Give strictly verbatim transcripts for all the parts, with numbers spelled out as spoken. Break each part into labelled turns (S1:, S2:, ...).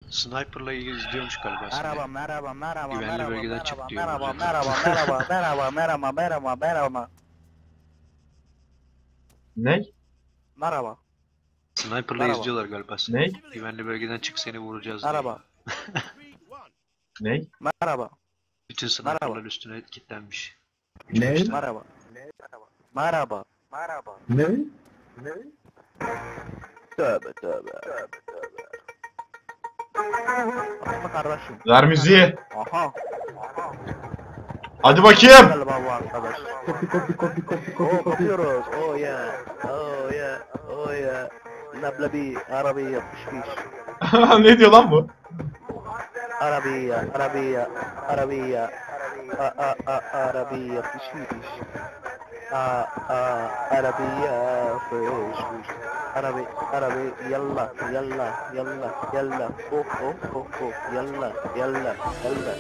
S1: Sniper'la ilgili izliyormuş galiba seni.
S2: Merhaba, merhaba, merhaba,
S1: Güvenli
S2: merhaba,
S1: bölgeden
S2: merhaba,
S1: çık diyor
S2: merhaba,
S1: zaten.
S2: merhaba, merhaba, merhaba, merhaba, merhaba, merhaba.
S3: Ne?
S2: Merhaba,
S1: Sniper'la
S2: Merhaba.
S1: izliyorlar galiba seni.
S3: Ne?
S1: Güvenli bölgeden çık seni vuracağız
S2: merhaba,
S1: diye.
S3: Ne?
S2: merhaba,
S1: Bütün sniper'lar üstüne kilitlenmiş.
S3: Ne?
S2: merhaba, merhaba, merhaba.
S3: Ne?
S2: Tövbe, tövbe, tövbe, tövbe. Asma kardeşim.
S3: Ver müziği.
S2: Aha.
S3: Hadi bakayım.
S2: Galiba bu arkadaş.
S3: Kopi kopi kopi kopi kopi
S2: Oh,
S3: kopi.
S2: kopuyoruz. Oh yeah, oh yeah, oh yeah. Nablabi, Arabiya, pişmiş.
S3: Ne diyor lan bu?
S2: Arabiya, Arabiya, Arabiya. A a a Arabiya, pişmiş. A a Arabiya, pişmiş. Arabi, Arabi, yalla, yalla, yalla, yalla. Oh oh oh oh, yalla, yalla, yalla.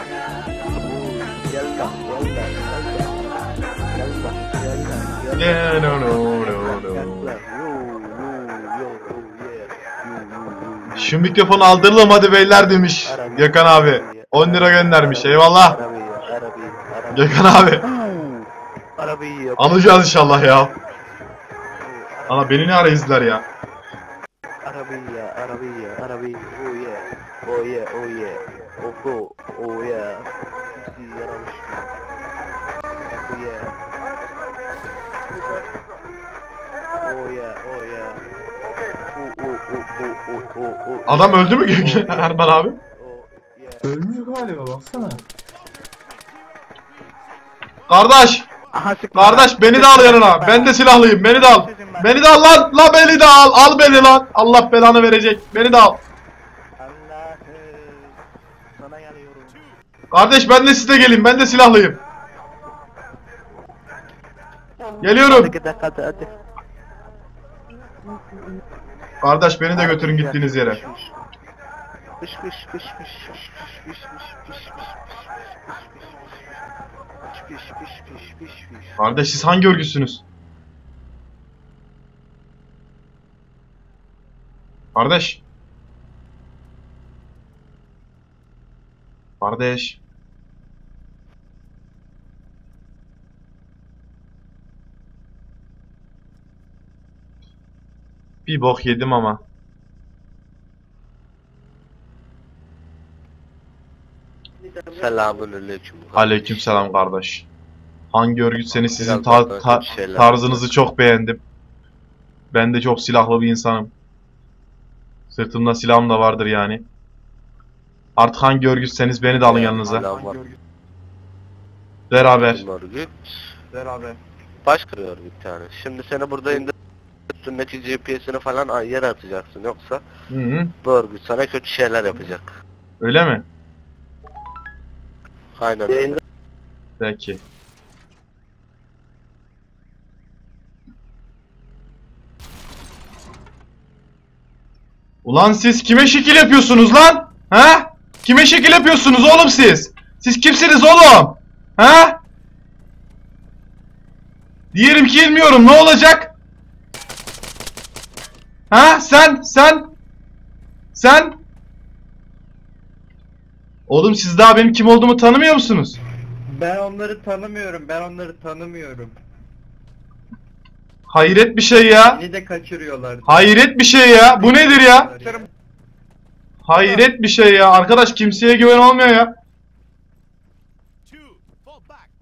S2: Yalla, yalla, yalla. Yalla, yalla, yalla.
S3: Yeah, no no no no.
S2: Yalla, yo, yo, yo, yeah. Yo, yo, yo, yo.
S3: Şu mikrofonu aldıralım hadi beyler demiş Gökhan abi. on lira göndermiş. Eyvallah.
S2: Arabiya, Arabiya, Arabiya.
S3: Gökhan abi.
S2: Arabiya.
S3: Alacağız inşallah ya. Ana beni ne ara izler ya.
S2: Arabiya, Arabiya, Arabiya. Oh yeah. Oh yeah, oh yeah. Oh go, oh yeah. Bizi yaramış. Oh yeah. Oh yeah, oh yeah. Oh oh oh oh oh oh oh.
S3: Adam öldü mü Gökhan Erman abi?
S2: Oh yeah.
S4: Ölmüyor galiba baksana.
S3: Kardeş.
S2: Aha, sıkma.
S3: Kardeş beni de al yanına. Ben de silahlıyım. Beni de al. Beni de al lan. La beni de al. Al beni lan. Allah belanı verecek. Beni de al.
S2: Allah'ım. Sana geliyorum.
S3: Kardeş ben de size geleyim. Ben de silahlıyım. Geliyorum.
S2: Hadi hadi hadi hadi.
S3: Kardeş beni de götürün gittiğiniz yere.
S2: Pış pış pış pış pış pış pış pış pış pış pış pış pış pış.
S3: Kardeş siz hangi örgütsünüz? Kardeş. Kardeş. Bir bok yedim ama.
S2: Selamünaleyküm.
S3: Aleykümselam kardeş. Hangi örgüt seni sizin
S2: Biraz
S3: ta-
S2: daha
S3: ta-
S2: kötü şeyler
S3: tarzınızı çok beğendim. Ben de çok silahlı bir insanım. Sırtımda silahım da vardır yani. Artık hangi örgütseniz beni de alın yanınıza.
S2: Selam var.
S3: Beraber.
S2: Bizim örgüt.
S4: Beraber.
S2: Başka bir örgüt yani. Şimdi seni burada indir. Üstündeki G P S'ini falan yere atacaksın, yoksa
S3: Hı hı.
S2: bu örgüt sana kötü şeyler yapacak.
S3: Öyle mi?
S2: Aynen öyle.
S3: Peki. Ulan siz kime şekil yapıyorsunuz lan? Ha? Kime şekil yapıyorsunuz oğlum siz? Siz kimsiniz oğlum? Ha? Diyelim ki bilmiyorum, ne olacak? Ha? Sen, sen? Sen? Oğlum siz daha benim kim olduğumu tanımıyor musunuz?
S4: Ben onları tanımıyorum. Ben onları tanımıyorum.
S3: Hayret bir şey ya.
S4: Beni de kaçırıyorlar.
S3: Hayret bir şey ya. Bu nedir ya? Hayret bir şey ya. Arkadaş kimseye güven olmuyor ya.